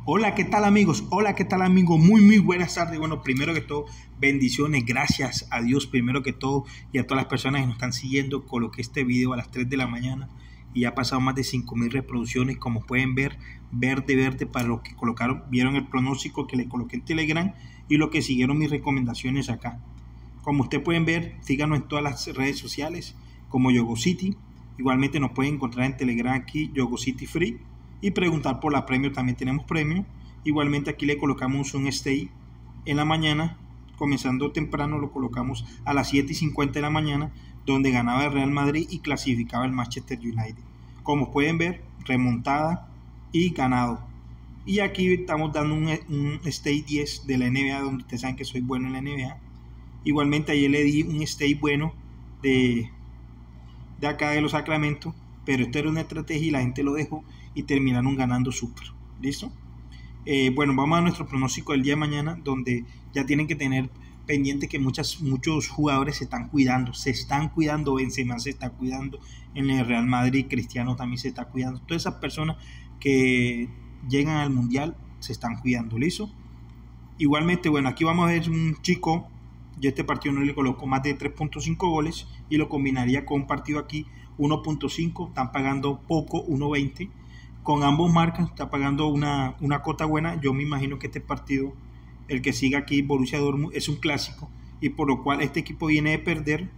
Hola, ¿qué tal amigos? Hola, ¿qué tal amigos? Muy buenas tardes. Bueno, primero que todo, bendiciones, gracias a Dios primero que todo y a todas las personas que nos están siguiendo. Coloqué este video a las 3 de la mañana y ha pasado más de 5.000 reproducciones. Como pueden ver, verde para los que colocaron, vieron el pronóstico que le coloqué en Telegram y los que siguieron mis recomendaciones acá. Como ustedes pueden ver, síganos en todas las redes sociales como YogoCity. Igualmente nos pueden encontrar en Telegram aquí, YogoCity Free. Y preguntar por la premio, también tenemos premio. Igualmente aquí le colocamos un stay en la mañana, comenzando temprano, lo colocamos a las 7:50 de la mañana, donde ganaba el Real Madrid y clasificaba el Manchester United. Como pueden ver, remontada y ganado. Y aquí estamos dando un stay 10 de la NBA, donde ustedes saben que soy bueno en la NBA. Igualmente ayer le di un stay bueno de acá de los Sacramentos, pero esto era una estrategia y la gente lo dejó y terminaron ganando súper. ¿Listo? Bueno, vamos a nuestro pronóstico del día de mañana, donde ya tienen que tener pendiente que muchos jugadores se están cuidando, Benzema se está cuidando, en el Real Madrid Cristiano también se está cuidando, todas esas personas que llegan al Mundial se están cuidando. ¿Listo? Igualmente, bueno, aquí vamos a ver un chico, yo este partido no le coloco más de 3.5 goles y lo combinaría con un partido aquí 1.5, están pagando poco, 1.20, con ambos marcas está pagando una cota buena. Yo me imagino que este partido, el que siga aquí, Borussia Dortmund, es un clásico y por lo cual este equipo viene de perder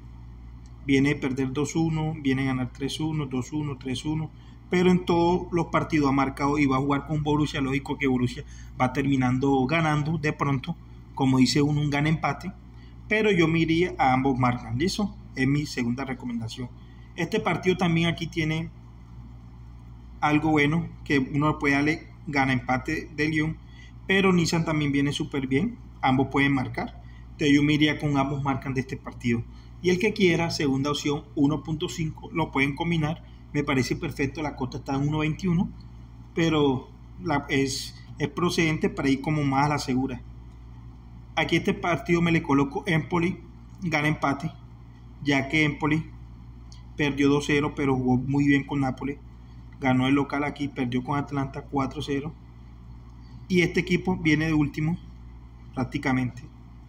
2-1, viene a ganar 3-1, 2-1, 3-1, pero en todos los partidos ha marcado y va a jugar con Borussia. Lógico que Borussia va terminando ganando de pronto, como dice uno, un gana-empate, pero yo me iría a ambos marcas. ¿Listo? Es mi segunda recomendación. Este partido también aquí tiene algo bueno, que uno puede darle gana-empate de Lyon, pero Nissan también viene súper bien, ambos pueden marcar, entonces yo me iría con ambos marcan de este partido. Y el que quiera, segunda opción, 1.5, lo pueden combinar, me parece perfecto, la cota está en 1.21, pero es procedente para ir como más a la segura. Aquí este partido me le coloco Empoli, gana-empate, ya que Empoli perdió 2-0, pero jugó muy bien con Nápoles. Ganó el local aquí, perdió con Atlanta 4-0. Y este equipo viene de último, prácticamente.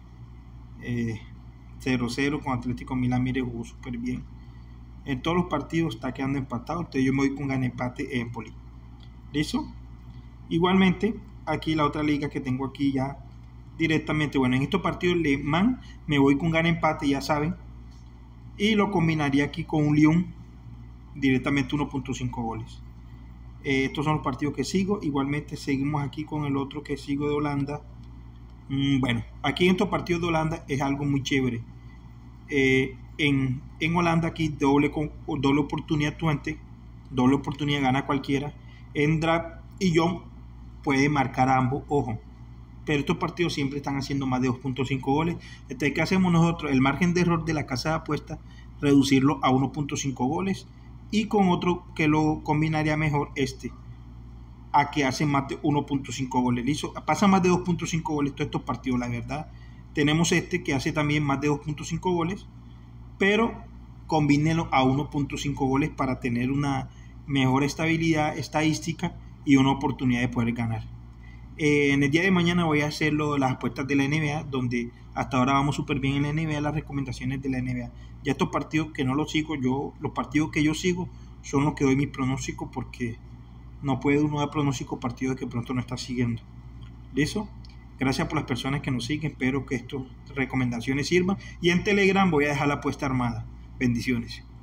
0-0 con Atlético Milán, mire, jugó súper bien. En todos los partidos está quedando empatado, entonces yo me voy con gana-empate Empoli. ¿Listo? Igualmente, aquí la otra liga que tengo aquí ya directamente, bueno, en estos partidos Le Mans me voy con gana-empate, ya saben. Y lo combinaría aquí con un Lyon directamente 1.5 goles. Estos son los partidos que sigo. Igualmente seguimos aquí con el otro que sigo de Holanda. Bueno, aquí en estos partidos de Holanda es algo muy chévere. En Holanda aquí doble oportunidad 20, doble oportunidad gana cualquiera. En draft y John puede marcar a ambos, ojo. Pero estos partidos siempre están haciendo más de 2.5 goles. Entonces, ¿qué hacemos nosotros? El margen de error de la casa de apuestas, reducirlo a 1.5 goles. Y con otro que lo combinaría mejor, a que hace más de 1.5 goles. ¿Listo? Pasa más de 2.5 goles todos estos partidos, la verdad. Tenemos que hace también más de 2.5 goles, pero combínelo a 1.5 goles para tener una mejor estabilidad estadística y una oportunidad de poder ganar. En el día de mañana voy a hacer las apuestas de la NBA, donde hasta ahora vamos súper bien en la NBA, las recomendaciones de la NBA. Ya estos partidos que no los sigo, los partidos que yo sigo son los que doy mis pronósticos, porque no puede uno dar pronóstico partidos que pronto no está siguiendo. ¿Listo? Gracias por las personas que nos siguen, espero que estas recomendaciones sirvan. Y en Telegram voy a dejar la apuesta armada. Bendiciones.